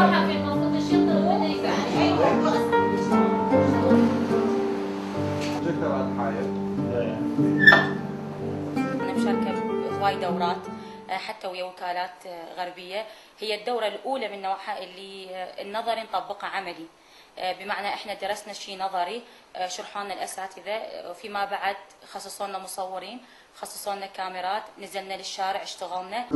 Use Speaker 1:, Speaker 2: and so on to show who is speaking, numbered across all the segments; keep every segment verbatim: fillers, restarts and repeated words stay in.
Speaker 1: الصحفي المفروض الشرطه وين يعني اي
Speaker 2: أنا مشاركة بهواي دورات حتى ويا وكالات غربية. هي الدورة الأولى من نوعها اللي النظري نطبقها عملي، بمعنى احنا درسنا شيء نظري شرحوا لنا الأساتذة، وفيما بعد خصصوا لنا مصورين، خصصوا لنا كاميرات، نزلنا للشارع اشتغلنا.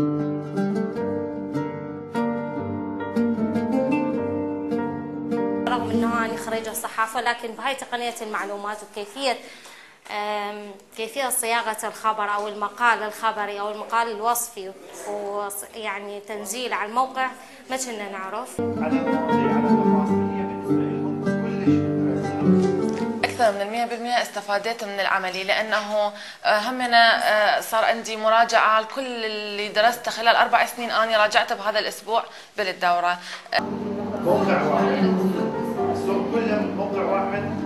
Speaker 3: رغم انه انا خريجة صحافة، لكن بهاي تقنية المعلومات وكيفية كيفية صياغة الخبر أو المقال الخبري أو المقال الوصفي ويعني تنزيله على الموقع ما كنا نعرف.
Speaker 4: أكثر من مئة بالمئة استفادت من العملي، لأنه همنا صار عندي مراجعة على كل اللي درسته خلال أربع سنين. أنا راجعته بهذا الأسبوع بالدورة.
Speaker 5: موقع واحد، السوق كله موقع واحد.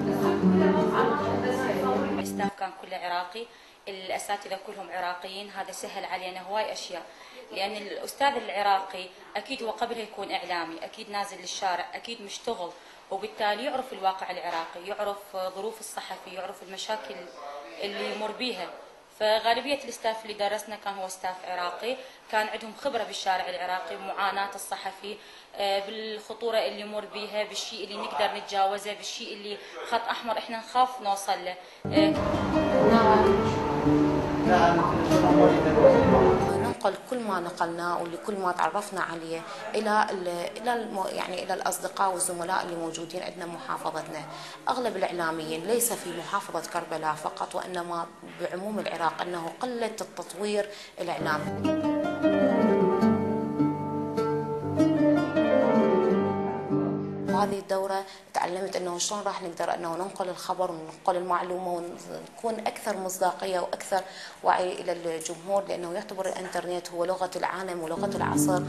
Speaker 2: الستاف كان كله عراقي، الأساتذة كلهم عراقيين، هذا سهل علينا هواي أشياء، لأن الأستاذ العراقي أكيد هو قبلها يكون إعلامي، أكيد نازل للشارع، أكيد مشتغل، وبالتالي يعرف الواقع العراقي، يعرف ظروف الصحفي، يعرف المشاكل اللي يمر بيها. فغالبية الستاف اللي درسنا كان هو ستاف عراقي، كان عندهم خبرة بالشارع العراقي، بمعاناة الصحفي، بالخطورة اللي يمر بيها، بالشيء اللي نقدر نتجاوزه، بالشيء اللي خط أحمر إحنا نخاف نوصل له.
Speaker 3: ننقل كل ما نقلناه ولكل ما تعرفنا عليه الى الى يعني الى الاصدقاء والزملاء اللي موجودين عندنا بمحافظتنا. اغلب الاعلاميين ليس في محافظه كربلاء فقط، وانما بعموم العراق، انه قله التطوير الاعلامي. هذه الدورة تعلمت انه شلون راح نقدر انه ننقل الخبر وننقل المعلومة ونكون اكثر مصداقية واكثر وعي الى الجمهور، لانه يعتبر الانترنت هو لغة العالم ولغة العصر.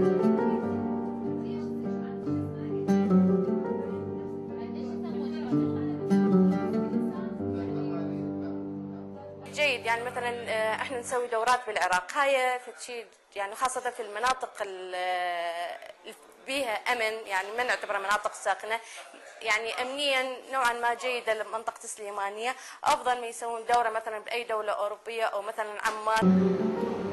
Speaker 6: جيد، يعني مثلا احنا نسوي دورات بالعراق، هاي شيء يعني خاصة في المناطق بيها امن، يعني ما نعتبرها مناطق ساخنه، يعني امنيا نوعا ما جيده لمنطقه السليمانيه، افضل ما يسوون دوره مثلا باي دوله اوروبيه او مثلا عمان.